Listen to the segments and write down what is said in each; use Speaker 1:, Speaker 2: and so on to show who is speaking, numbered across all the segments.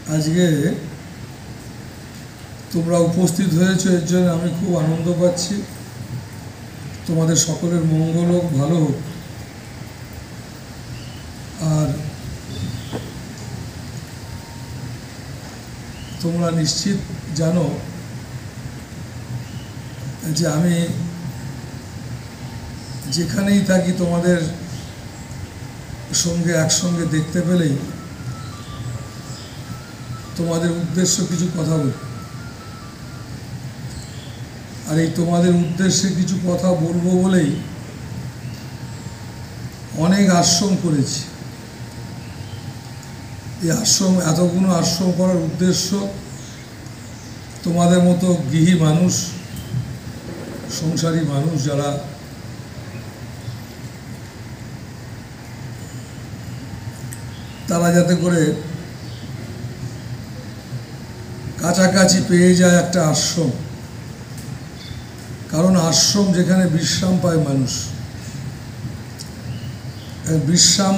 Speaker 1: আজকে তোমরা উপস্থিত হয়েছো, এর জন্য আমি খুব আনন্দ পাচ্ছি। তোমাদের সকলের মঙ্গল হোক, ভালো হোক। আর তোমরা নিশ্চিত জানো যে আমি যেখানেই থাকি তোমাদের সঙ্গে একসঙ্গে দেখতে পেলেই তোমাদের উদ্দেশ্য কিছু কথা বলি। আর এই তোমাদের উদ্দেশ্যে কিছু কথা বলবো বলেই অনেক আশ্রম করেছি। এই আশ্রম, এতগুলো আশ্রম করার উদ্দেশ্য তোমাদের মতো গৃহী মানুষ, সংসারী মানুষ যারা তারা যাতে করে কাছাকাছি পেয়ে যায় একটা আশ্রম। কারণ আশ্রম যেখানে বিশ্রাম পায় মানুষ, বিশ্রাম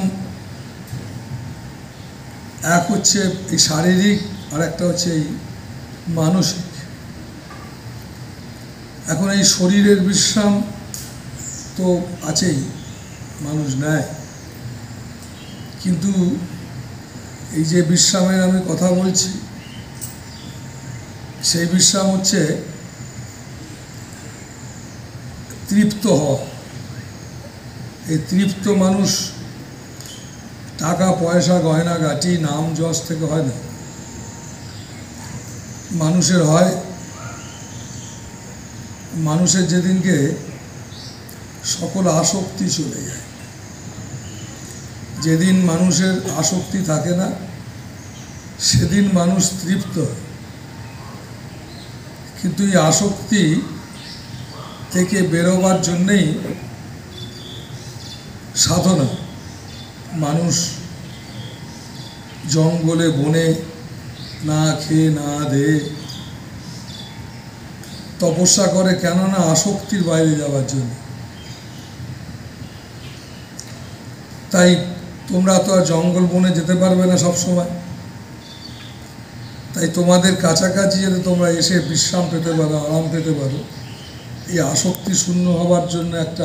Speaker 1: এক হচ্ছে এই শারীরিক, আর একটা হচ্ছে এই মানসিক। এখন এই শরীরের বিশ্রাম তো আছেই, মানুষ নেয়, কিন্তু এই যে বিশ্রামের আমি কথা বলছি, সেই বিশ্রাম হচ্ছে তৃপ্ত হওয়া। এই তৃপ্ত মানুষ টাকা পয়সা, গয়না গাটি, নাম যশ থেকে হয় না। মানুষের হয়, মানুষের যেদিনকে সকল আসক্তি চলে যায়, যেদিন মানুষের আসক্তি থাকে না, সেদিন মানুষ তৃপ্ত হয়। কিন্তু এই আসক্তি থেকে বেরোবার জন্যেই সাধনা। মানুষ জঙ্গলে বনে না খেয়ে না দেয়ে তপস্যা করে, কেননা আসক্তির বাইরে যাওয়ার জন্য। তাই তোমরা তো আর জঙ্গল বনে যেতে পারবে না সব সময়। তাই তোমাদের কাছাকাছি যাতে তোমরা এসে বিশ্রাম পেতে পারো, আরাম পেতে পারো, এই আসক্তি শূন্য হবার জন্য একটা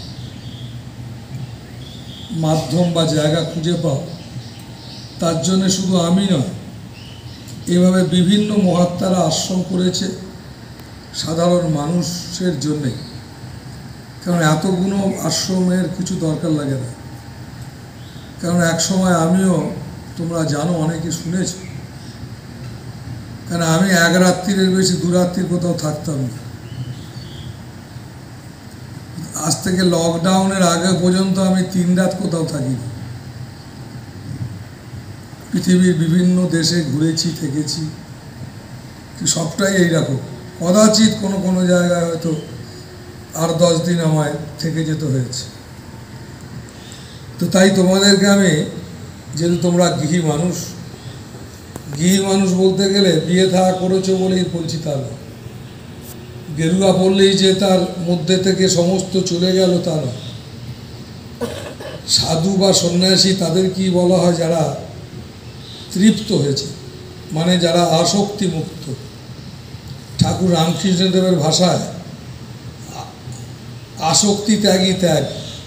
Speaker 1: মাধ্যম বা জায়গা খুঁজে পাও। তার জন্যে শুধু আমি নয়, এভাবে বিভিন্ন মহাত্মারা আশ্রম করেছে সাধারণ মানুষের জন্যে। কারণ এতগুলো আশ্রমের কিছু দরকার লাগে না। কারণ এক সময় আমিও, তোমরা জানো, অনেকে শুনেছ, কারণ আমি এক রাত্রির বেশি দু রাত্রির কোথাও থাকতাম না। আজ থেকে লকডাউনের আগে পর্যন্ত আমি 3 রাত কোথাও থাকিনি। পৃথিবীর বিভিন্ন দেশে ঘুরেছি, থেকেছি, সবটাই এইরকম। কদাচিৎ কোনো কোনো জায়গায় হয়তো 8-10 দিন আমায় থেকে যেতে হয়েছে। তো তাই তোমাদেরকে আমি, যেহেতু তোমরা গৃহী মানুষ, গৃহী মানুষ বলতে গেলে বিয়ে থা করেছো বলেই বলছি তা না। গেরুয়া পড়লেই যে তার মধ্যে থেকে সমস্ত চলে গেল তা না। সাধু বা সন্ন্যাসী তাদের কি বলা হয়? যারা তৃপ্ত হয়েছে, মানে যারা আসক্তি মুক্ত। ঠাকুর রামকৃষ্ণদেবের ভাষায় আসক্তি ত্যাগী ত্যাগ।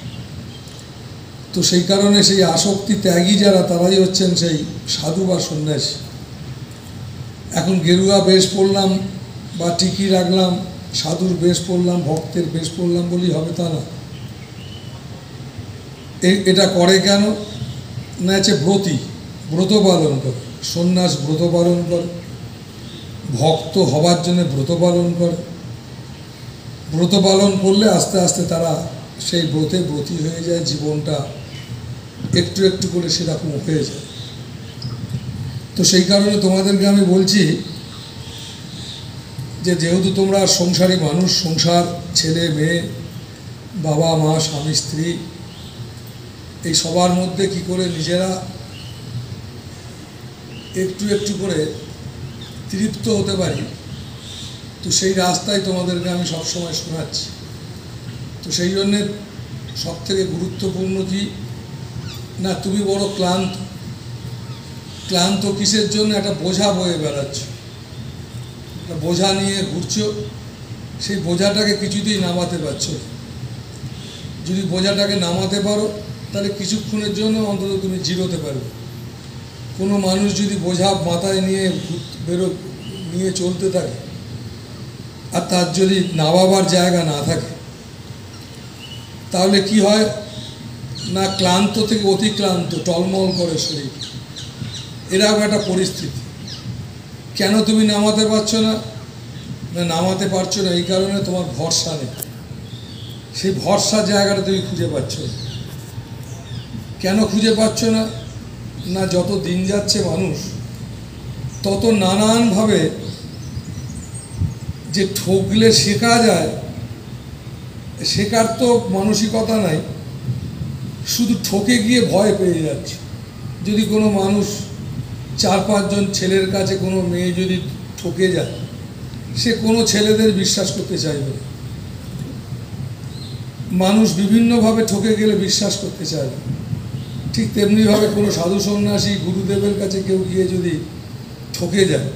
Speaker 1: তো সেই কারণে সেই আসক্তি ত্যাগী যারা, তারাই হচ্ছেন সেই সাধু বা সন্ন্যাসী। এখন গেরুয়া বেশ পড়লাম বা টিকি রাখলাম, সাধুর বেশ পড়লাম, ভক্তের বেশ পড়লাম বলেই হবে তা না। এটা করে কেন না? হচ্ছে ব্রত পালন করে। সন্ন্যাস ব্রত পালন করে, ভক্ত হবার জন্য ব্রত পালন করে। ব্রত পালন করলে আস্তে আস্তে তারা সেই ব্রতে ব্রতী হয়ে যায়, জীবনটা একটু একটু করে সেরকম হয়ে যায়। তো সেই কারণে তোমাদেরকে আমি বলছি যে যেহেতু তোমরা সংসারী মানুষ, সংসার, ছেলে মেয়ে, বাবা মা, স্বামী স্ত্রী, এই সবার মধ্যে কি করে নিজেরা একটু একটু করে তৃপ্ত হতে পারি, তো সেই রাস্তায় তোমাদেরকে আমি সবসময় শোনাচ্ছি। তো সেই জন্যে সবথেকে গুরুত্বপূর্ণ কি না, তুমি বড় ক্লান্ত, ক্লান্ত কিসের জন্য? একটা বোঝা বয়ে বেড়াচ্ছ, একটা বোঝা নিয়ে ঘুরছো, সেই বোঝাটাকে কিছুতেই নামাতে পারছো না। যদি বোঝাটাকে নামাতে পারো তাহলে কিছুক্ষণের জন্য অন্তত তুমি জিরোতে পারবে। কোনো মানুষ যদি বোঝা মাথায় নিয়ে নিয়ে চলতে থাকে আর তার যদি নামাবার জায়গা না থাকে, তাহলে কি হয় না, ক্লান্ত থেকে অতিক্লান্ত, টলমল করে শরীর, এরকম একটা পরিস্থিতি। কেন তুমি নামাতে পারছো না? নামাতে পারছো না এই কারণে তোমার ভরসা নেই। সেই ভরসার জায়গাটা তুমি খুঁজে পাচ্ছ না। কেন খুঁজে পাচ্ছ না? না, যত দিন যাচ্ছে মানুষ তত নানানভাবে যে ঠকলে শেখা যায়, শেখার তো মানসিকতা নাই, শুধু ঠকে গিয়ে ভয় পেয়ে যাচ্ছে। যদি কোনো মানুষ 4-5 জন ছেলের কাছে কোনো মেয়ে যদি ঠকে যায়, সে কোনো ছেলেদের বিশ্বাস করতে চাইবে না। মানুষ বিভিন্নভাবে ঠকে গেলে বিশ্বাস করতে চায় না। ঠিক তেমনিভাবে কোনো সাধু সন্ন্যাসী গুরুদেবের কাছে কেউ গিয়ে যদি ঠকে যায়,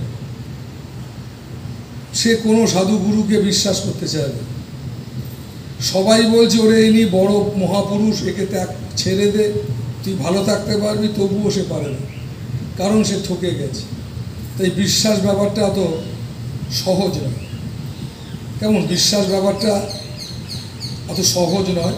Speaker 1: সে কোনো সাধু গুরুকে বিশ্বাস করতে চায় না। সবাই বলছে ওরে ইনি বড় মহাপুরুষ, একে ছেড়ে দে, তুই ভালো থাকতে পারবি, তবুও সে পারে না, কারণ সে ঠকে গেছে। তাই বিশ্বাস ব্যাপারটা অত সহজ নয়। কেমন? বিশ্বাস ব্যাপারটা অত সহজ নয়।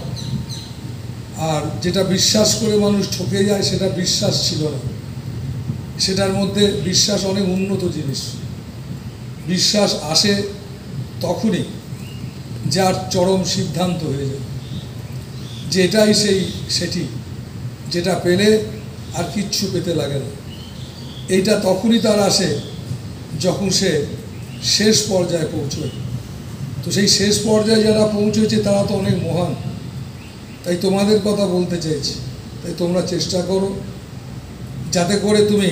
Speaker 1: আর যেটা বিশ্বাস করে মানুষ ঠকে যায় সেটা বিশ্বাস ছিল না, সেটার মধ্যে বিশ্বাস অনেক উন্নত জিনিস। বিশ্বাস আসে তখনই যার চরম সিদ্ধান্ত হয়ে যায় যে এটাই সেটি, যেটা পেলে আর কিচ্ছু পেতে লাগে না। এইটা তখনই তার আসে যখন সে শেষ পর্যায়ে পৌঁছয়। তো সেই শেষ পর্যায়ে যারা পৌঁছেছে তারা তো অনেক মহান। তাই তোমাদের কথা বলতে চাইছি, তাই তোমরা চেষ্টা করো যাতে করে তুমি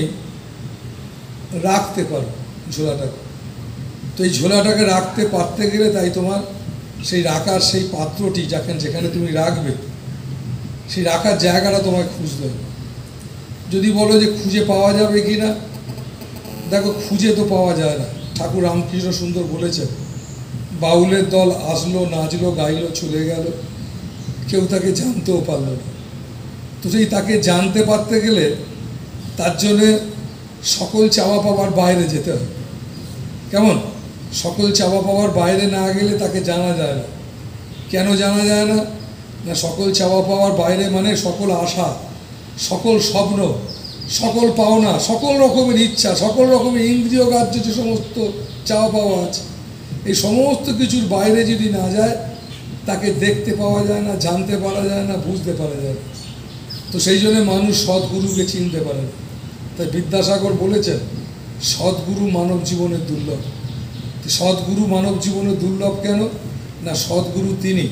Speaker 1: রাখতে পারো ঝোলাটাকে। তো এই ঝোলাটাকে রাখতে পারতে গেলে তাই তোমার সেই রাখার সেই পাত্রটি যেখানে তুমি রাখবে, সেই রাখার জায়গাটা তোমায় খুঁজতে হবে। যদি বলো যে খুঁজে পাওয়া যাবে কি না, দেখো খুঁজে তো পাওয়া যায় না। ঠাকুর রামকৃষ্ণ সুন্দর বলেছেন, বাউলের দল আসলো, নাচলো, গাইলো, চলে গেল, কেউ তাকে জানতেও পারল না। তো সেই তাকে জানতে পারতে গেলে তার জন্যে সকল চাওয়া পাওয়ার বাইরে যেতে হবে। কেমন? সকল চাওয়া পাওয়ার বাইরে না গেলে তাকে জানা যায় না। কেন জানা যায় না? না, সকল চাওয়া পাওয়ার বাইরে মানে সকল আশা, সকল স্বপ্ন, সকল পাওনা, সকল রকমের ইচ্ছা, সকল রকমের ইন্দ্রিয় গ্রাহ্য যে সমস্ত চাওয়া পাওয়া আছে, এই সমস্ত কিছুর বাইরে যদি না যায় তাকে দেখতে পাওয়া যায় না, জানতে পারা যায় না, বুঝতে পারা যায় না। তো সেই জন্য মানুষ সদ্গুরুকে চিনতে পারে না। তাই বিদ্যাসাগর বলেছেন, সদ্গুরু মানব জীবনের দুর্লভ। সদ্গুরু মানব জীবনের দুর্লভ কেন? না, সদ্গুরু তিনি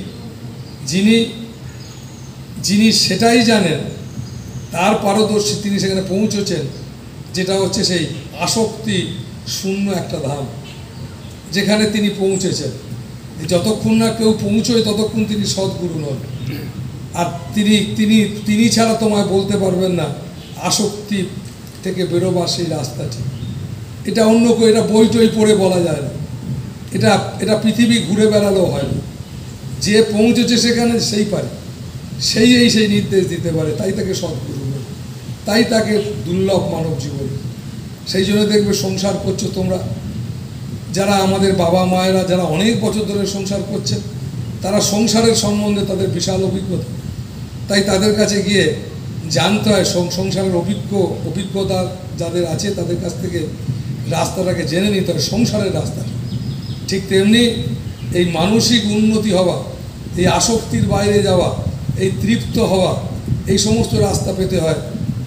Speaker 1: যিনি সেটাই জানেন, তার পারদর্শী, তিনি সেখানে পৌঁছেছেন, যেটা হচ্ছে সেই আসক্তি শূন্য একটা ধাম, যেখানে তিনি পৌঁছেছেন। যতক্ষণ না কেউ পৌঁছয় ততক্ষণ তিনি সদ্গুরু নন। আর তিনি ছাড়া তোমায় বলতে পারবেন না আসক্তি থেকে বেরোবার সেই রাস্তাটি। এটা অন্য কেউ, এটা বই টই পড়ে বলা যায় না, এটা পৃথিবী ঘুরে বেড়ালেও হয় না। যে পৌঁছেছে সেখানে সেই পারে, সেই নির্দেশ দিতে পারে, তাই তাকে সদ্গুরু বলে, তাই তাকে দুর্লভ মানব জীবনে। সেই জন্য দেখবে সংসার করছো তোমরা, যারা আমাদের বাবা মায়েরা যারা অনেক বছর ধরে সংসার করছেন, তারা সংসারের সম্বন্ধে তাদের বিশাল অভিজ্ঞতা। তাই তাদের কাছে গিয়ে জানতে হয়, সংসারের অভিজ্ঞতা যাদের আছে তাদের কাছ থেকে রাস্তাটাকে জেনে নিতে হবে, সংসারের রাস্তাটা। ঠিক তেমনি এই মানসিক উন্নতি হওয়া, এই আসক্তির বাইরে যাওয়া, এই তৃপ্ত হওয়া, এই সমস্ত রাস্তা পেতে হয়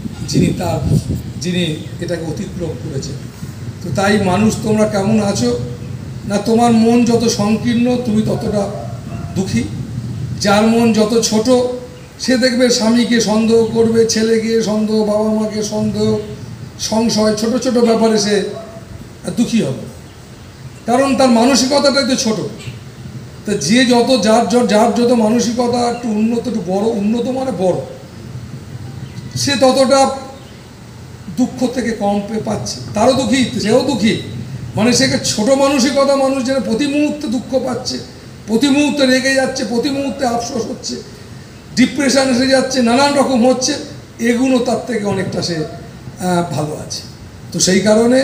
Speaker 1: যিনি এটাকে অতিক্রম করেছেন। তো তাই মানুষ তোমরা কেমন আছো? না, তোমার মন যত সংকীর্ণ তুমি ততটা দুঃখী। যার মন যত ছোট সে দেখবে স্বামীকে সন্দেহ করবে, ছেলেকে সন্দেহ, বাবা মাকে সন্দেহ, সংশয়, ছোট ছোট ব্যাপারে সে দুঃখী হবে, কারণ তার মানসিকতাটাই তো ছোট। তা যে যত যার যত মানসিকতা একটু উন্নত, একটু বড়, উন্নত মানে বড়, সে ততটা দুঃখ থেকে কম পাচ্ছে, তারও দুঃখী, সেও দুঃখী। মানে সেকে ছোট মানসিকতা মানুষ যেন প্রতি মুহূর্তে দুঃখ পাচ্ছে, প্রতি মুহূর্তে রেগে যাচ্ছে, প্রতি মুহূর্তে আফসোস হচ্ছে, ডিপ্রেশন এসে যাচ্ছে, নানান রকম হচ্ছে, এগুলো তার থেকে অনেকটা সে ভালো আছে। তো সেই কারণে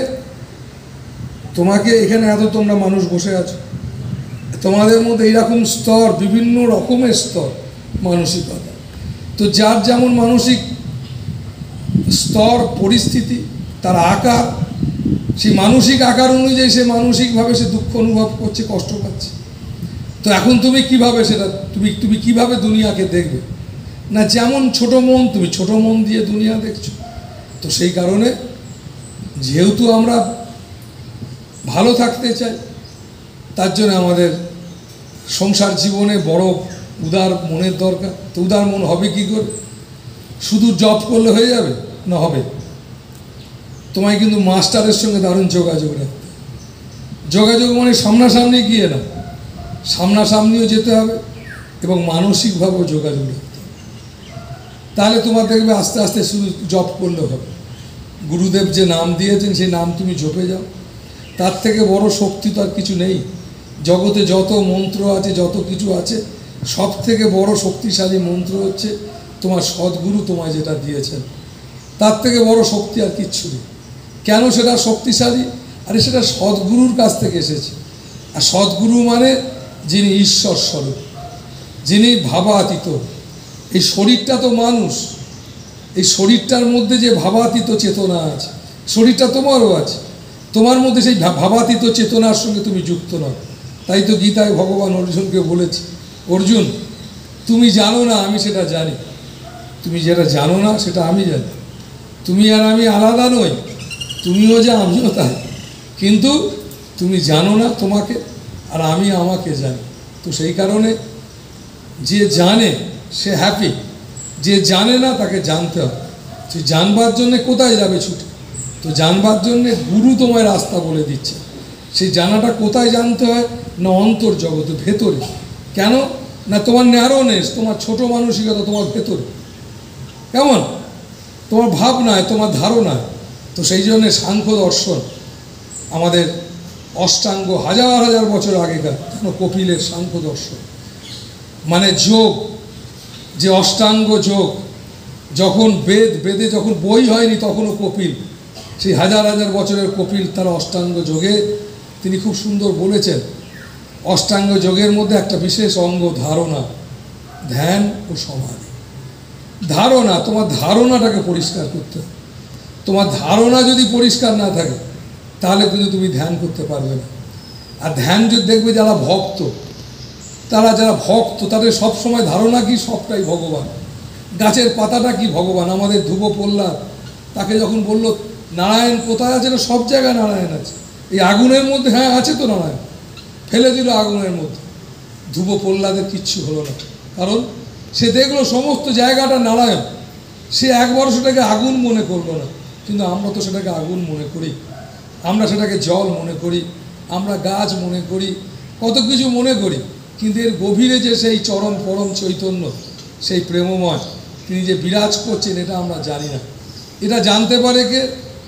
Speaker 1: তোমাকে এখানে এত তোমরা মানুষ বসে আছো, তোমাদের মধ্যে এইরকম স্তর, বিভিন্ন রকমের স্তর মানসিকতা। তো যার যেমন মানসিক স্তর, পরিস্থিতি, তার আকার, সেই মানসিক আকার অনুযায়ী সে মানসিকভাবে সে দুঃখ অনুভব করছে, কষ্ট পাচ্ছে। তো এখন তুমি কিভাবে সেটা তুমি কিভাবে দুনিয়াকে দেখবে? না যেমন ছোট মন, তুমি ছোট মন দিয়ে দুনিয়া দেখছো। তো সেই কারণে যেহেতু আমরা ভালো থাকতে চাই, তার জন্য আমাদের সংসার জীবনে বড় উদার মনের দরকার। তো উদার মন হবে কি করে? শুধু জব করলে হয়ে যাবে না, হবে। তোমায় কিন্তু মাস্টারের সঙ্গে দারুণ যোগাযোগ রাখতে। যোগাযোগ মানে সামনাসামনি গিয়ে না, সামনাসামনিও যেতে হবে এবং মানসিকভাবেও যোগাযোগ রাখতে হবে। তাহলে তোমার দেখবে আস্তে আস্তে শুধু জব করলে হবে। গুরুদেব যে নাম দিয়েছেন সেই নাম তুমি জপে যাও, তার থেকে বড় শক্তি তো আর কিছু নেই। জগতে যত মন্ত্র আছে, যত কিছু আছে, সব থেকে বড় শক্তিশালী মন্ত্র হচ্ছে তোমার সদ্গুরু তোমায় যেটা দিয়েছেন, তার থেকে বড় শক্তি আর কিচ্ছু নেই। কেন সেটা শক্তিশালী? আরে সেটা সদ্গুরুর কাছ থেকে এসেছে। আর সদ্গুরু মানে যিনি ঈশ্বর স্বরূপ, যিনি ভাবাতীত। এই শরীরটা তো মানুষ, এই শরীরটার মধ্যে যে ভাবাতীত চেতনা আছে, শরীরটা তোমারও আছে, তোমার মধ্যে সেই ভাবাতীত চেতনার সঙ্গে তুমি যুক্ত নও। তাই তো গীতায় ভগবান অর্জুনকে বলেছে, অর্জুন তুমি জানো না, আমি সেটা জানি। তুমি যেটা জানো না সেটা আমি জানি। তুমি আর আমি আলাদা নই, তুমিও যা আমিও তাই, কিন্তু তুমি জানো না তোমাকে, আর আমি আমাকে জানি। তো সেই কারণে যে জানে সে হ্যাপি, যে জানে না তাকে জানতে হবে। সে জানবার জন্যে কোথায় যাবে ছুটে? তো জানবার জন্যে গুরু তোমায় রাস্তা বলে দিচ্ছে। সেই জানাটা কোথায় জানতে হয়? না অন্তর জগতে, ভেতরে। কেন না? তোমার ন্যারোনেস, তোমার ছোট মানসিকতা তোমার ভেতরে, কেমন তোমার ভাবনায়, তোমার ধারণায়। তো সেই জন্যে সাংখ্য দর্শন আমাদের অষ্টাঙ্গ হাজার হাজার বছর আগেকার, যেন কপিলের সাংখ্য দর্শন মানে যোগ, যে অষ্টাঙ্গ যোগ, যখন বেদে যখন বই হয়নি তখনও কপিল, সেই হাজার হাজার বছরের কপিল, তার অষ্টাঙ্গ যোগে তিনি খুব সুন্দর বলেছেন, অষ্টাঙ্গ যোগের মধ্যে একটা বিশেষ অঙ্গ ধারণা, ধ্যান ও সমাধি। ধারণা, তোমার ধারণাটাকে পরিষ্কার করতে হবে। তোমার ধারণা যদি পরিষ্কার না থাকে তাহলে কিন্তু তুমি ধ্যান করতে পারবে না। আর ধ্যান যদি দেখবে যারা ভক্ত, যারা ভক্ত তাদের সবসময় ধারণা কি? সবটাই ভগবান। গাছের পাতাটা কি? ভগবান। আমাদের ধ্রুব প্রহ্লাদ, তাকে যখন বলল নারায়ণ কোথায় আছে, না সব জায়গায় নারায়ণ আছে, এই আগুনের মধ্যে, হ্যাঁ আছে তো নারায়ণ, ফেলে দিল আগুনের মধ্যে। ধ্রুব প্রহ্লাদের কিচ্ছু হলো না, কারণ সে দেখলো সমস্ত জায়গাটা নারায়ণ। সে একবারও সেটাকে আগুন মনে করলো না। কিন্তু আমরা তো সেটাকে আগুন মনে করি, আমরা সেটাকে জল মনে করি, আমরা গাছ মনে করি, কত কিছু মনে করি। কিন্তু এর গভীরে যে সেই চরম পরম চৈতন্য, সেই প্রেমময়, তিনি যে বিরাজ করছেন, এটা আমরা জানি না। এটা জানতে পারে কে?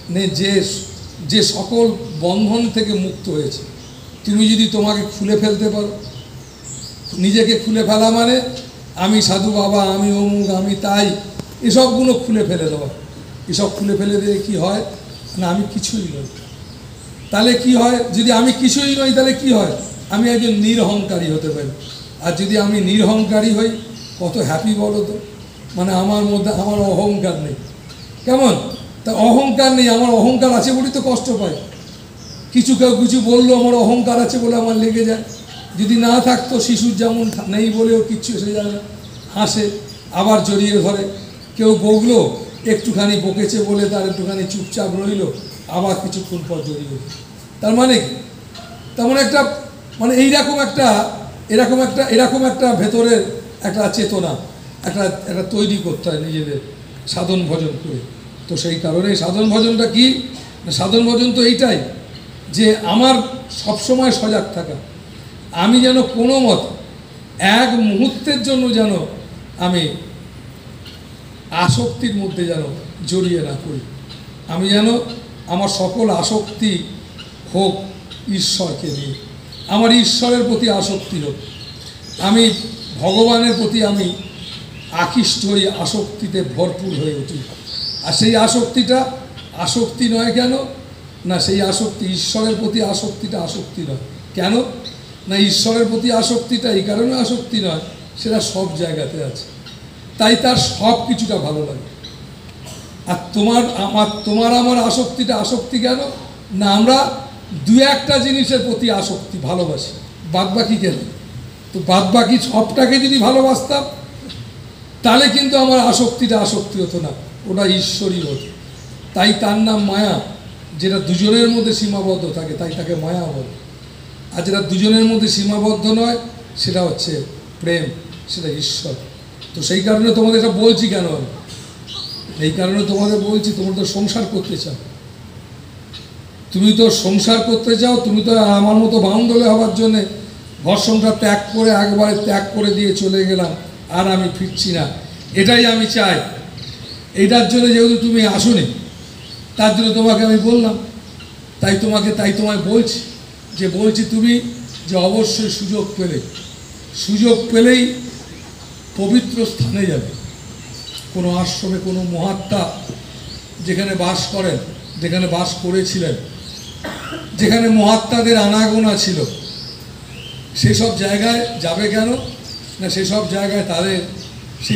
Speaker 1: যে সকল বন্ধন থেকে মুক্ত হয়েছে। তুমি যদি তোমাকে খুলে ফেলতে পারো, নিজেকে খুলে ফেলা মানে আমি সাধু বাবা, আমি অমুক, আমি তাই, এসবগুলো খুলে ফেলে দেওয়া। এসব খুলে ফেলে দিলে কী হয় না? আমি কিছুই নই। তাহলে কি হয়? যদি আমি কিছুই নই তাহলে কি হয়? আমি একজন নিরহংকারী হতে পারি। আর যদি আমি নিরহংকারী হই, কত হ্যাপি বলো তো। মানে আমার মধ্যে আমার অহংকার নেই, কেমন? তা অহংকার নেই, আমার অহংকার আছে বলেই তো কষ্ট পাই। কেউ কিছু বললো, আমার অহংকার আছে বলে আমার লেগে যায়। যদি না থাকতো, শিশুর যেমন নেই বলেও কিচ্ছু এসে যায় না, হাসে, আবার জড়িয়ে ধরে। কেউ বকলো, একটুখানি বকেছে বলে তার একটুখানি চুপচাপ রইল, আবার কিছুক্ষণ পর জড়িয়ে। তার মানে কি? তার মানে একটা, মানে এরকম একটা ভেতরের একটা চেতনা একটা তৈরি করতে হয় নিজেদের সাধন ভজন করে। তো সেই কারণে সাধন ভজনটা কি? সাধন ভজন তো এইটাই, যে আমার সবসময় সজাগ থাকা। আমি যেন কোনো মত এক মুহূর্তের জন্য যেন আমি আসক্তির মধ্যে যেন জড়িয়ে না পড়ি। আমি যেন আমার সকল আসক্তি হোক ঈশ্বরকে নিয়ে, আমার ঈশ্বরের প্রতি আসক্তি হোক, আমি ভগবানের প্রতি আমি আকৃষ্ট হই, আসক্তিতে ভরপুর হয়ে উঠি। আর সেই আসক্তিটা আসক্তি নয় কেন না, সেই আসক্তি ঈশ্বরের প্রতি আসক্তিটা আসক্তি নয় কেন না, ঈশ্বরের প্রতি আসক্তিটা এই কারণে আসক্তি নয়, সেটা সব জায়গাতে আছে, তাই তার সব কিছুটা ভালো লাগে। আর তোমার আমার আসক্তিটা আসক্তি কেন না, আমরা দু একটা জিনিসের প্রতি আসক্তি ভালোবাসি, বাদবাকি কেন? তো বাদবাকি সবটাকে যদি ভালোবাসতাম তাহলে কিন্তু আমার আসক্তিটা আসক্তি হতো না, ওটা ঈশ্বরই হতো। তাই তার নাম মায়া। যেটা দুজনের মধ্যে সীমাবদ্ধ থাকে তাই তাকে মায়া বলে, আর যেটা দুজনের মধ্যে সীমাবদ্ধ নয় সেটা হচ্ছে প্রেম, সেটা ঈশ্বর। তো সেই কারণে তোমাদের এটা বলছি কেন, আমি এই কারণে তোমাদের বলছি, তোমরা তো সংসার করতে চাও, তুমি তো সংসার করতে চাও, তুমি তো আমার মতো বাউন্ডলে হওয়ার জন্যে ঘর সংসার ত্যাগ করে একবারে ত্যাগ করে দিয়ে চলে গেলাম, আর আমি ফিরছি না, এটাই আমি চাই। এইটার জন্য যেহেতু তুমি আসোনি, তার জন্য তোমাকে আমি বললাম, তাই তোমায় বলছি তুমি যে অবশ্যই সুযোগ পেলেই পবিত্র স্থানে যাবে, কোনো আশ্রমে, কোনো মহাত্মা যেখানে বাস করেন, যেখানে বাস করেছিলেন, যেখানে মহাত্মাদের আনাগোনা ছিল, সেসব জায়গায় যাবে কেন না, সেসব জায়গায় তাদের সেই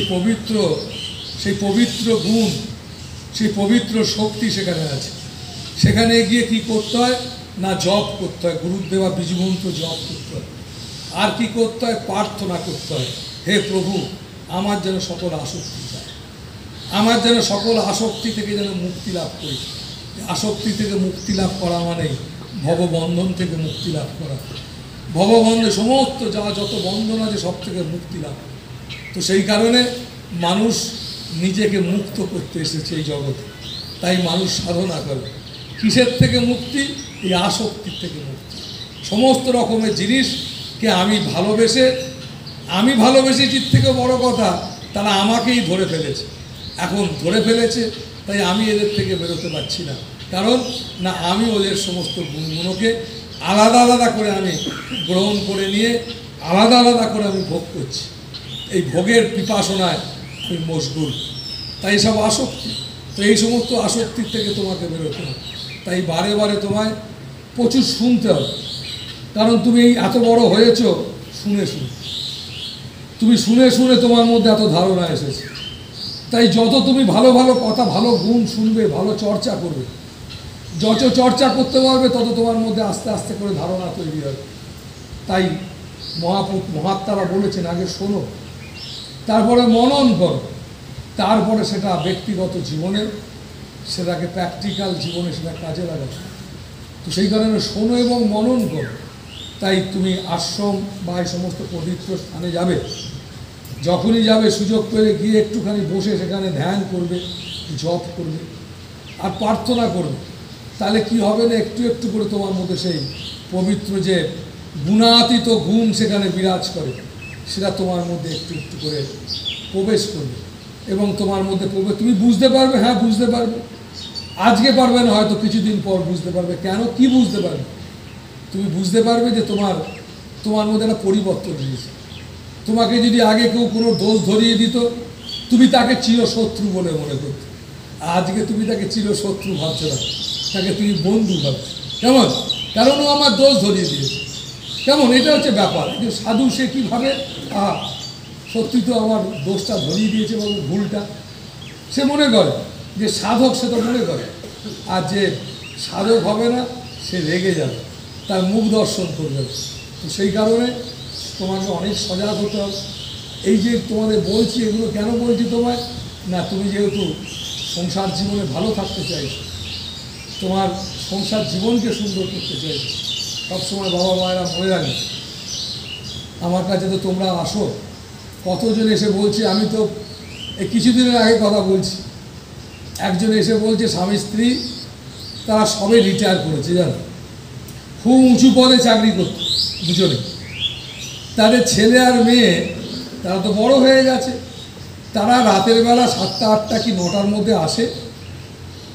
Speaker 1: পবিত্র গুণ, সেই পবিত্র শক্তি সেখানে আছে। সেখানে গিয়ে কি করতে হয় না, জপ করতে হয়, গুরুদেবা বীজমন্ত্র জপ করতে হয়, আর কি করতে হয়, প্রার্থনা করতে হয়, হে প্রভু আমার যেন সকল আসক্তি যায়, আমার যেন সকল আসক্তি থেকে যেন মুক্তি লাভ করি। আসক্তি থেকে মুক্তি লাভ করা মানে ভববন্ধন থেকে মুক্তি লাভ করা, ভববন্ধে সমস্ত যত বন্ধন আছে সব থেকে মুক্তি লাভ। তো সেই কারণে মানুষ নিজেকে মুক্ত করতে এসেছে এই জগতে, তাই মানুষ সাধনা করে। কিসের থেকে মুক্তি? এই আসক্তির থেকে মুক্তি। সমস্ত রকমের জিনিসকে আমি ভালোবেসেছি থেকে বড় কথা, তারা আমাকেই ধরে ফেলেছে, এখন ধরে ফেলেছে, তাই আমি এদের থেকে বেরোতে পারছি না। কারণ না, আমি ওদের সমস্ত গুণগুলোকে আলাদা আলাদা করে আমি গ্রহণ করে নিয়ে আলাদা আলাদা করে আমি ভোগ করছি, এই ভোগের পিপাসনায় আমি মশগুল। তাই সব আসক্তি, তো এই সমস্ত আসক্তির থেকে তোমাকে বেরোতে হবে। তাই বারে বারে তোমায় প্রচুর শুনতে হবে, কারণ তুমি এই এত বড় হয়েছ তুমি শুনে শুনে তোমার মধ্যে এত ধারণা এসেছে। তাই যত তুমি ভালো ভালো কথা, ভালো গুণ শুনবে, ভালো চর্চা করবে, যত চর্চা করতে পারবে তত তোমার মধ্যে আস্তে আস্তে করে ধারণা তৈরি হবে। তাই মহাত্মারা বলেছেন, আগে শোনো, তারপরে মনন করো, তারপরে সেটা ব্যক্তিগত জীবনে, সেটাকে প্র্যাকটিক্যাল জীবনে সেটা কাজে লাগাবে। তো সেই কারণে শোনো এবং মনন করো। তাই তুমি আশ্রম বা এই সমস্ত পবিত্র স্থানে যাবে, যখনই যাবে সুযোগ পেলে গিয়ে একটুখানি বসে সেখানে ধ্যান করবে, জপ করবে আর প্রার্থনা করবে। তাহলে কি হবে না, একটু একটু করে তোমার মধ্যে সেই পবিত্র যে গুণাতীত গুণ সেখানে বিরাজ করে, সেটা তোমার মধ্যে একটু একটু করে প্রবেশ করবে এবং তোমার মধ্যে তুমি বুঝতে পারবে, হ্যাঁ বুঝতে পারবে, আজকে পারবে না, হয়তো কিছুদিন পর বুঝতে পারবে। কেন? কি বুঝতে পারবে? তুমি বুঝতে পারবে যে তোমার মধ্যে একটা পরিবর্তন হয়েছে। তোমাকে যদি আগে কেউ কোনো দোষ ধরিয়ে দিত, তুমি তাকে চিরশত্রু বলে মনে করতে, আজকে তুমি তাকে চিরশত্রু ভাবছো না, তাকে তুমি বন্ধু ভাবছো। কেমন? কারণ ও আমার দোষ ধরিয়ে দিয়েছে। কেমন? এটা হচ্ছে ব্যাপার। যে সাধু সে কী ভাবে, সত্যি তো আমার দোষটা ধরিয়ে দিয়েছে এবং ভুলটা সে মনে করে। যে সাধক সে তো মনে করে, আর যে সাধক হবে না সে রেগে যাবে, তার মুখ দর্শন করবে। তো সেই কারণে তোমাকে অনেক সজাগ হতে হবে। এই যে তোমাদের বলছি, এগুলো কেন বলছি তোমায় না, তুমি যেহেতু সংসার জীবনে ভালো থাকতে চাইছো, তোমার সংসার জীবনকে সুন্দর করতে চাইছো, সবসময় বাবা মায়েরা মনে রাখবে, আমার কাছে তো তোমরা আসো, কতজন এসে বলছে, আমি তো এই কিছুদিনের আগে কথা বলছি, একজন এসে বলছে স্বামী স্ত্রী তারা সবে রিটায়ার করেছে, জানো, খুব উঁচু পদে চাকরি করত দুজনে, তাদের ছেলে আর মেয়ে তারা তো বড় হয়ে গেছে, তারা রাতের বেলা 7টা 8টা কি 9টার মধ্যে আসে,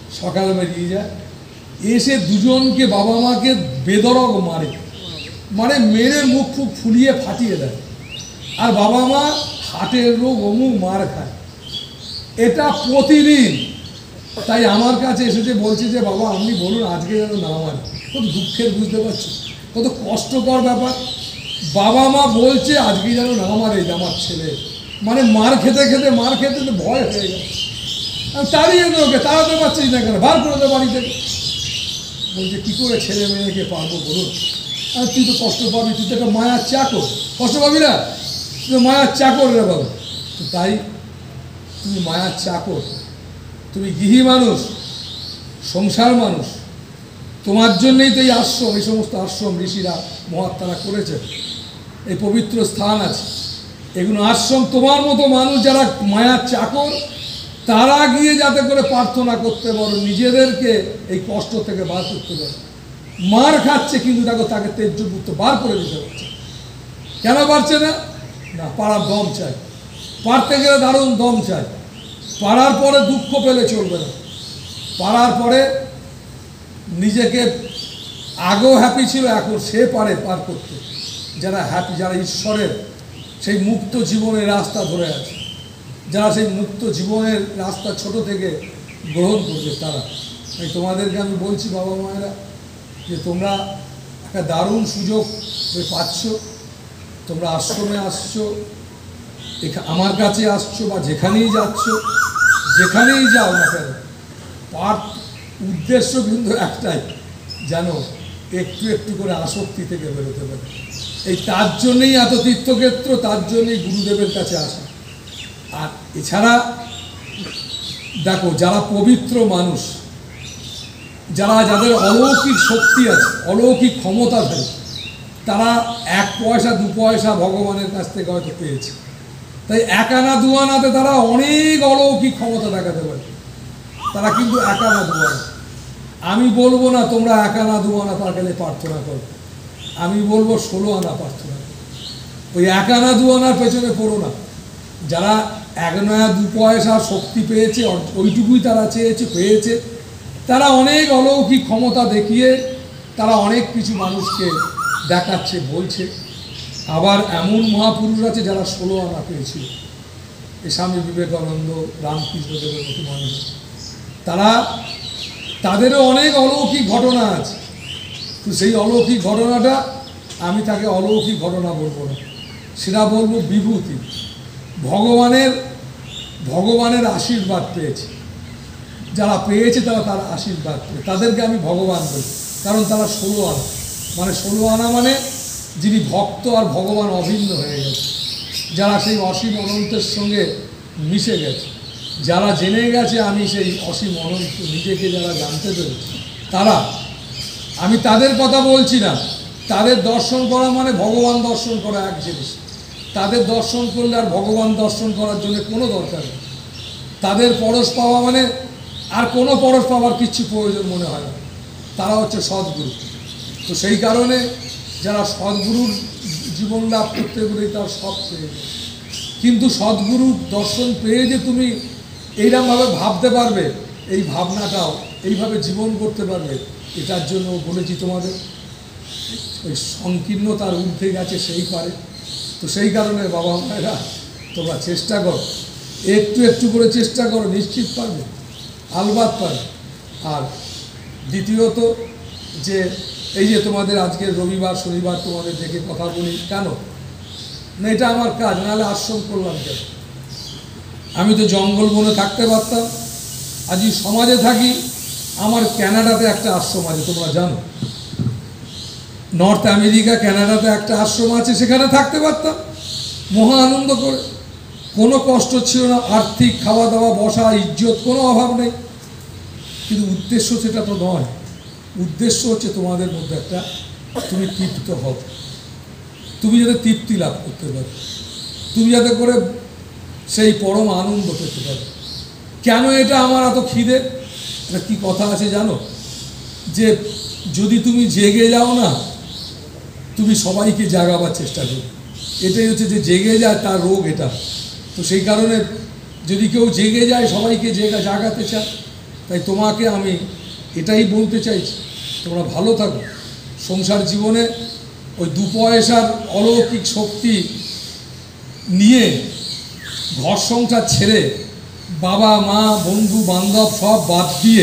Speaker 1: সকাল বেরিয়ে যায়, এসে দুজনকে বাবা মাকে বেদরক মারে, মানে মেরে মুখ ফুক ফুলিয়ে ফাটিয়ে দেয়, আর বাবা মা হার্টের রোগ অমুক মার খায়, এটা প্রতিদিন। তাই আমার কাছে এসেছে, বলছে যে বাবা আপনি বলুন আজকে যেন না মারে। কত দুঃখের, বুঝতে পারছো কত কষ্টকর ব্যাপার। বাবা মা বলছে আজকে যেন না মারে আমার ছেলে, মানে মার খেতে তো ভয় হয়ে গেল। আমি তাড়িয়ে দে ওকে, তাড়াতে পারছিস না কেন, বার করে দে বাড়ি থেকে। বলছে কী করে ছেলে মেয়েকে পারবো বলুন, আর তুই তো কষ্ট পাবি, তুই তো একটা মায়ার চাকর, কষ্ট পাবি না, তুই তো মায়ার চাকর রে বাবা। তো তাই তুমি মায়ার চাকর, তুমি গৃহী মানুষ, সংসার মানুষ, তোমার জন্যই তো এই আশ্রম, এই সমস্ত আশ্রম ঋষিরা মহাত্মারা করেছে, এই পবিত্র স্থান আছে, এগুলো আশ্রম। তোমার মতো মানুষ যারা মায়ার চাকর, তারা গিয়ে যাতে করে প্রার্থনা করতে পারো, নিজেদেরকে এই কষ্ট থেকে বার করতে পারো। মার খাচ্ছে কিন্তু দেখো তাকে তেজ্যপুত্র বার করে দিতে পারছে। কেন পারছে না? না, পাড়ার দম চাই, পারতে গেলে দারুণ দম চাই। পারার পরে দুঃখ পেলে চলবে না, পারার পরে নিজেকে আগেও হ্যাপি ছিল, এখন সে পারে পার করতে। যারা হ্যাপি, যারা ঈশ্বরের সেই মুক্ত জীবনের রাস্তা ধরে আছে, যারা সেই মুক্ত জীবনের রাস্তা ছোট থেকে গ্রহণ করবে, তারা। তাই তোমাদেরকে আমি বলছি বাবা মায়েরা, যে তোমরা একটা দারুণ সুযোগ পাচ্ছ, তোমরা আশ্রমে আসছো, আমার কাছে আসছো, বা যেখানেই যাচ্ছ, যেখানেই যাও না কেন, উদ্দেশ্য কিন্তু একটাই, যেন একটু একটু করে আসক্তি থেকে বেরোতে পারে। এই তার জন্যেই এত তীর্থক্ষেত্র, তার জন্যই গুরুদেবের কাছে আসা। আর এছাড়া দেখো, যারা পবিত্র মানুষ, যাদের অলৌকিক শক্তি আছে, অলৌকিক ক্ষমতাধারী, তারা 1 পয়সা 2 পয়সা ভগবানের কাছ থেকে হয়তো পেয়েছে। তাই 1 আনা 2 আনাতে তারা অনেক অলৌকিক ক্ষমতা দেখাতে পারে, তারা কিন্তু 1 আনা 2 আনা। আমি বলবো না তোমরা 1 আনা 2 আনা তার কাছে প্রার্থনা করো, আমি বলবো 16 আনা প্রার্থনা করো। ওই 1 আনা 2 আনার পেছনে পড়ো না। যারা 1 নয়া 2 পয়সা শক্তি পেয়েছে, ওইটুকুই তারা চেয়েছে, পেয়েছে, তারা অনেক অলৌকিক ক্ষমতা দেখিয়ে তারা অনেক কিছু মানুষকে দেখাচ্ছে, বলছে। আবার এমন মহাপুরুষ আছে যারা 16 আনা পেয়েছিল, এই স্বামী বিবেকানন্দ, রামকৃষ্ণ দেবের মতো মানুষ, তাদেরও অনেক অলৌকিক ঘটনা আছে। তো সেই অলৌকিক ঘটনাটা আমি তাকে অলৌকিক ঘটনা বলবো না, সেটা বলবো বিভূতি। ভগবানের আশীর্বাদ পেয়েছে, যারা পেয়েছে তারা তার আশীর্বাদ পেয়ে, তাদেরকে আমি ভগবান বলি, কারণ তারা 16 আনা। মানে 16 আনা মানে যিনি ভক্ত আর ভগবান অভিন্ন হয়ে গেছে, যারা সেই অসীম অনন্তের সঙ্গে মিশে গেছে, যারা জেনে গেছে আমি সেই অসীম অনন্ত, নিজেকে যারা জানতে পেরেছে, তারা। আমি তাদের কথা বলছি না, তাদের দর্শন করা মানে ভগবান দর্শন করা এক জিনিস। তাদের দর্শন করলে আর ভগবান দর্শন করার জন্য কোনো দরকার নেই। তাদের পরশ পাওয়া মানে আর কোনো পরশ পাওয়ার কিচ্ছু প্রয়োজন মনে হয় না। তারা হচ্ছে সদ্গুরু। তো সেই কারণে যারা সদ্গুরুর জীবন লাভ করতে গেলে তার সব পেয়ে যায়। কিন্তু সদ্গুরুর দর্শন পেয়ে যে তুমি এইরকমভাবে ভাবতে পারবে, এই ভাবনাটাও এইভাবে জীবন করতে পারবে, এটার জন্য বলেছি তোমাদের ওই সংকীর্ণতার ঊর্ধ্বে গেছে সেই পারে। তো সেই কারণে বাবা মায়েরা তোমরা চেষ্টা করো, একটু একটু করে চেষ্টা করো, নিশ্চিত পারবে, আলবাত পারবে। আর দ্বিতীয়ত যে এই যে তোমাদের আজকে রবিবার শনিবার তোমাদের দেখে কথা বলি কেন না, এটা আমার কাজ, নাহলে আশ্রম করলাম কেন? আমি তো জঙ্গল বনে থাকতে পারতাম, আজ সমাজে থাকি। আমার ক্যানাডাতে একটা আশ্রম আছে, তোমরা জানো, নর্থ আমেরিকা ক্যানাডাতে একটা আশ্রম আছে, সেখানে থাকতে পারতাম মহা আনন্দ করে, কোনো কষ্ট ছিল না, আর্থিক, খাওয়া দাওয়া, বসা, ইজ্জত, কোনো অভাব নেই। কিন্তু উদ্দেশ্য সেটা তো নয়। উদ্দেশ্য হচ্ছে তোমাদের মধ্যে একটা, তুমি তৃপ্ত হও, তুমি যাতে তৃপ্তি লাভ করতে পারো, তুমি যাতে করে সেই পরম আনন্দ পেতে পারো। কেন এটা আমার এত খিদে? এটা কী কথা আছে জানো, যে যদি তুমি জেগে যাও না, তুমি সবাইকে জাগাবার চেষ্টা করো। এটাই হচ্ছে যে জেগে যায় তার রোগ এটা। তো সেই কারণে যদি কেউ জেগে যায়, সবাইকে জাগাতে চায়, তাই তোমাকে আমি এটাই বলতে চাইছি, তোমরা ভালো থাকো। সংসার জীবনে ওই 2 পয়সার অলৌকিক শক্তি নিয়ে ঘর সংসার ছেড়ে বাবা মা বন্ধু বান্ধব সব বাদ দিয়ে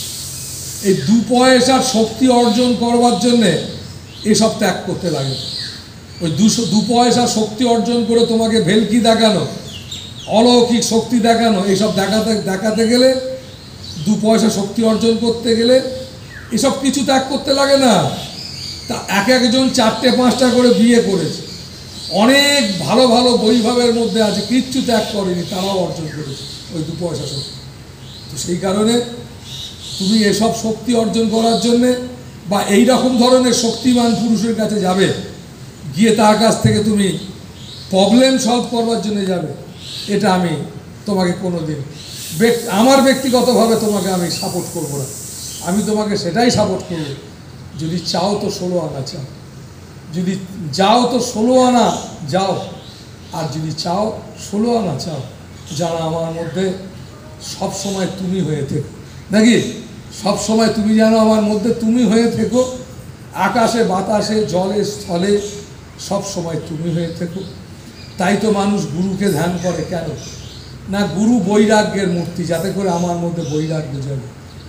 Speaker 1: এই 2 পয়সার শক্তি অর্জন করবার জন্যে এসব ত্যাগ করতে লাগে। ওই 2 পয়সার শক্তি অর্জন করে তোমাকে ভেলকি দেখানো, অলৌকিক শক্তি দেখানো, এইসব দেখাতে গেলে 2 পয়সা শক্তি অর্জন করতে গেলে এসব কিছু ত্যাগ করতে লাগে না। তা একজন 4টে 5টা করে বিয়ে করেছে, অনেক ভালো ভালো বৈভবের মধ্যে আছে, কিচ্ছু ত্যাগ করেনি, তারাও অর্জন করেছে ওই 2 পয়সা শক্তি। তো সেই কারণে তুমি এসব শক্তি অর্জন করার জন্যে বা এই রকম ধরনের শক্তিমান পুরুষের কাছে যাবে, গিয়ে তার কাছ থেকে তুমি প্রবলেম সলভ করবার জন্য যাবে, এটা আমি তোমাকে কোনো দিন আমার ব্যক্তিগতভাবে তোমাকে আমি সাপোর্ট করব না। আমি তোমাকে সেটাই সাপোর্ট করব, যদি চাও তো 16 আনা চাও, যদি যাও তো 16 আনা যাও, আর যদি চাও 16 আনা চাও, যারা আমার মধ্যে সব সময় তুমি হয়ে থেকো, নাকি সব সময় তুমি যেন আমার মধ্যে তুমি হয়ে থেকো, আকাশে বাতাসে জলে স্থলে সব সময় তুমি হয়ে থেকো। তাই তো মানুষ গুরুকে ধ্যান করে, কেন না? গুরু বৈরাগ্যের মূর্তি, যাতে করে আমার মধ্যে বৈরাগ্য যাবে।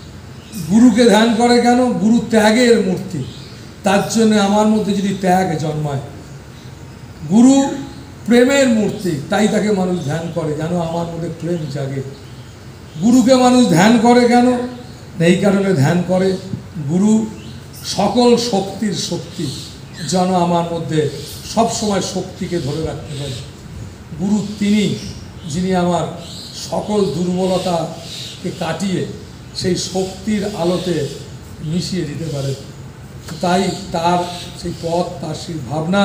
Speaker 1: গুরুকে ধ্যান করে কেন? গুরু ত্যাগের মূর্তি, তার জন্য আমার মধ্যে যদি ত্যাগ জন্মায়। গুরু প্রেমের মূর্তি, তাই তাকে মানুষ ধ্যান করে, যেন আমার মধ্যে প্রেম জাগে। গুরুকে মানুষ ধ্যান করে কেন? এই কারণে ধ্যান করে, গুরু সকল শক্তির শক্তি, যেন আমার মধ্যে সব সময় শক্তিকে ধরে রাখতে পারে। গুরু তিনি যিনি আমার সকল দুর্বলতাকে কাটিয়ে সেই শক্তির আলোতে মিশিয়ে দিতে পারে। তাই তার সেই পথ, তার সেই ভাবনা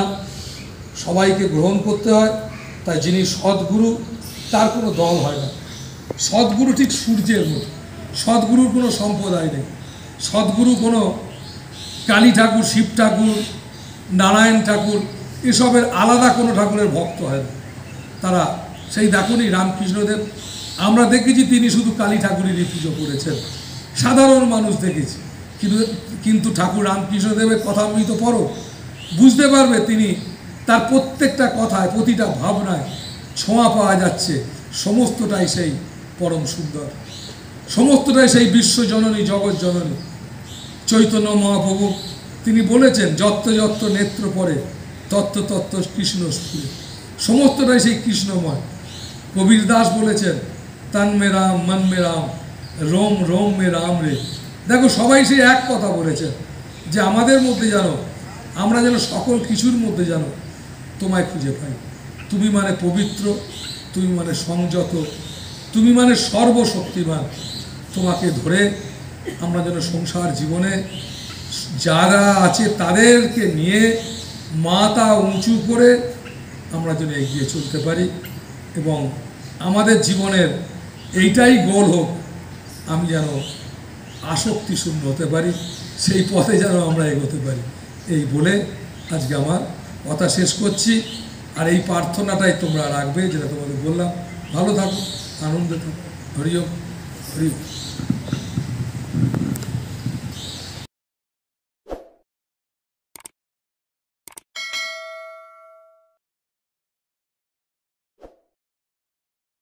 Speaker 1: সবাইকে গ্রহণ করতে হয়। তাই যিনি সদ্গুরু, তার কোনো দল হয় না। সদ্গুরু ঠিক সূর্যের মতো, সদ্গুরুর কোনো সম্প্রদায় নেই। সদ্গুরু কোনো কালী ঠাকুর, শিব ঠাকুর, নারায়ণ ঠাকুর এসবের আলাদা কোনো ঠাকুরের ভক্ত হয় না। তারা সেই দেখুনই রামকৃষ্ণদেব, আমরা দেখেছি তিনি শুধু কালী ঠাকুরেরই পুজো করেছেন, সাধারণ মানুষ দেখেছি। কিন্তু ঠাকুর রামকৃষ্ণদেবের কথা আমি তো পড়ো, বুঝতে পারবে তিনি তার প্রত্যেকটা কথায়, প্রতিটা ভাবনায় ছোঁয়া পাওয়া যাচ্ছে, সমস্তটাই সেই পরম সুন্দর, সমস্তটাই সেই বিশ্বজননী, জগৎ জননী চৈতন্য মহাপ্রভু। তিনি বলেছেন, যত্র যত্র নেত্র পরে তত্ত্ব তত্ত্ব কৃষ্ণ স্ফুরে, সমস্তটাই সেই কৃষ্ণময়। কবির দাস বলেছেন, তন মে রাম মন মে রাম, রোম রোম মে রাম রে। দেখো সবাই সেই এক কথা বলেছেন, যে আমাদের মধ্যে জানো, আমরা যেন সকল কিছুর মধ্যে জানো তোমায় খুঁজে পাই। তুমি মানে পবিত্র, তুমি মানে সংযত, তুমি মানে সর্বশক্তিমান। তোমাকে ধরে আমরা যেন সংসার জীবনে যারা আছে তাদেরকে নিয়ে মাথা উঁচু করে আমরা যেন এগিয়ে চলতে পারি, এবং আমাদের জীবনের এইটাই গোল হোক, আমি যেন আসক্তি শূন্য হতে পারি, সেই পথে যেন আমরা এগোতে পারি। এই বলে আজকে আমার কথা শেষ করছি। আর এই প্রার্থনাটাই তোমরা রাখবে, যেটা তোমাদের বললাম। ভালো থাকো, আনন্দে থাকো। হরি ওম, হরি ওম।